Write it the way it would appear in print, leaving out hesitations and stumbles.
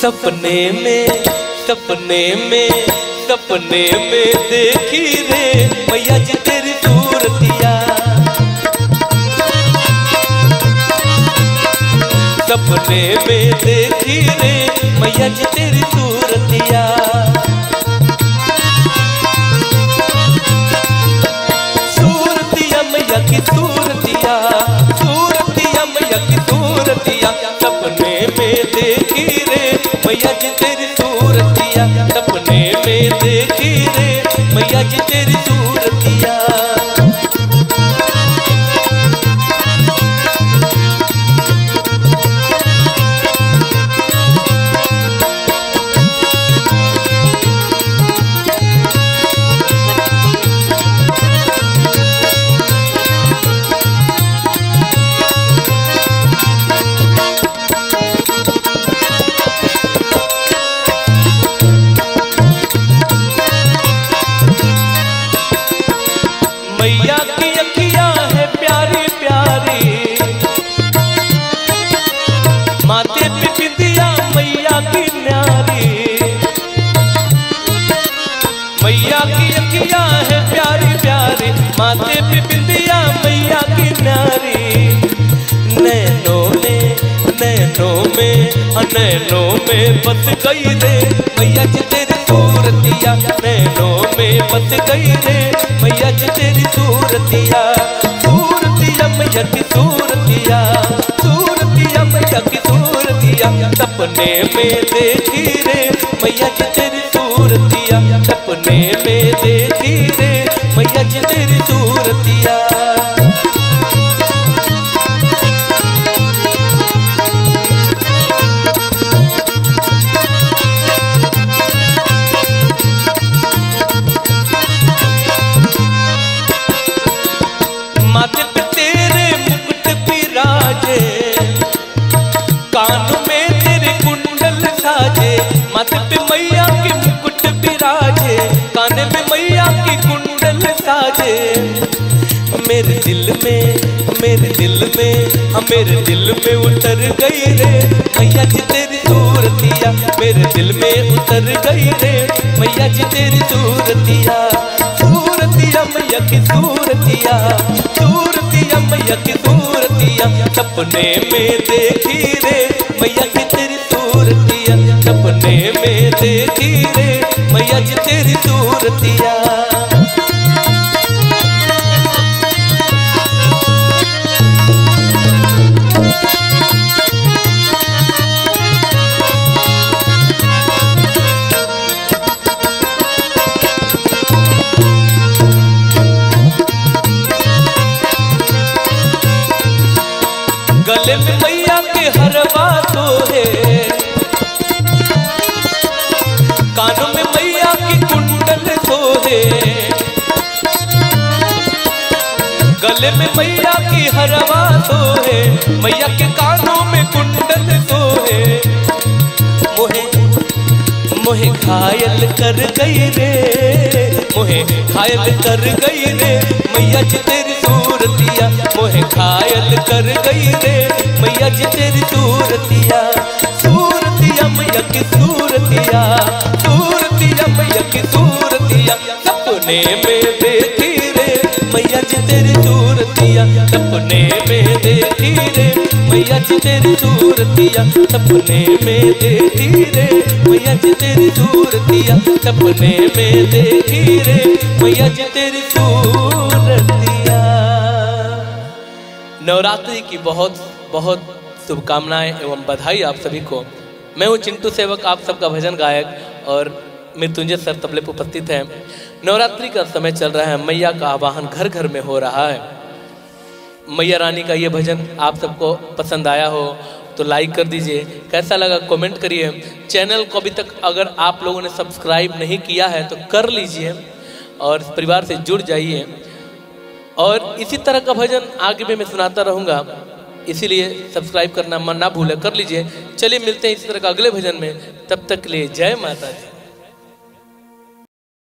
सपने में देखी रे मैया जी तेरी सूरतिया। सपने में देखी रे मैया जी तेरी सूरतिया। सूरतिया मैया की सूरतिया, सूरतिया मैया की सूरतिया। सपने में देखी रे मैया जी तेरी सूरतिया। सपने में देखी रे मैया जी तेरी सूरतिया। मैया की अखियां है प्यारी प्यारी, माथे पे बिंदिया मैया की न्यारी। मैया की अखियां है प्यारी प्यारी, माथे पे बिंदिया मैया की न्यारी। नैनों में बस गई रे मैया जी तेरी सूरतिया। नैनों में बस गई रे मैया जी तेरी सूरतिया। सूरतिया मैया की सूरतिया, सूरतिया मैया की सूरतिया। सपने में देखी रे मैया जी तेरी सूरतिया। सपने में देखी रे मैया जी तेरी सूरतिया। माथे पे तेरे मुकुट बिराजे, कानों में तेरे कुंडल साजे। माथे पे मैया के मुकुट बिराजे, काने में मैया की कुंडल साजे। मेरे दिल में उतर गई रे मैया जी तेरी सूरतिया। मेरे दिल में उतर गई रे मैया जी तेरी सूरतिया। सूरतिया मैया की सूरतिया, सूरतिया मैया की सूरतिया। सपने में देखी रे मैया की तेरी सूरतिया। सपने में देखी रे मैया जी तेरी सूरतिया। गले में मैया के हरवा सोहे, कानों में मैया की कुंडल सोहे। गले में मैया की हरवा सोहे, मैया के कानों में कुंडल सोहे। मोहे घायल कर गई रे, मोहे घायल कर गई रे मैया जी तेरी सूरतिया। मोहे घायल कर गई रे मैया जी तेरी सूरतिया। सूरतिया मैया की सूरतिया, सूरतिया मैया की सूरतिया। सपने में देखी रे मैया जी तेरी सूरतिया। सपने में देखी रे मैया जी तेरी सूरतिया। सपने में देखी रे मैया जी तेरी सूरतिया। सपने में देखी रे मैया जी तेरी सूरतिया। नवरात्रि की बहुत बहुत शुभकामनाएं एवं बधाई आप सभी को। मैं हूं चिंटू सेवक, आप सबका भजन गायक और मृत्युंजय सर तबले पर उपस्थित हैं। नवरात्रि का समय चल रहा है, मैया का आवाहन घर घर में हो रहा है। मैया रानी का ये भजन आप सबको पसंद आया हो तो लाइक कर दीजिए, कैसा लगा कमेंट करिए। चैनल को अभी तक अगर आप लोगों ने सब्सक्राइब नहीं किया है तो कर लीजिए और परिवार से जुड़ जाइए। और इसी तरह का भजन आगे भी मैं सुनाता रहूँगा, इसीलिए सब्सक्राइब करना मन ना भूले, कर लीजिए। चलिए मिलते हैं इसी तरह का अगले भजन में, तब तक के लिए जय माता दी।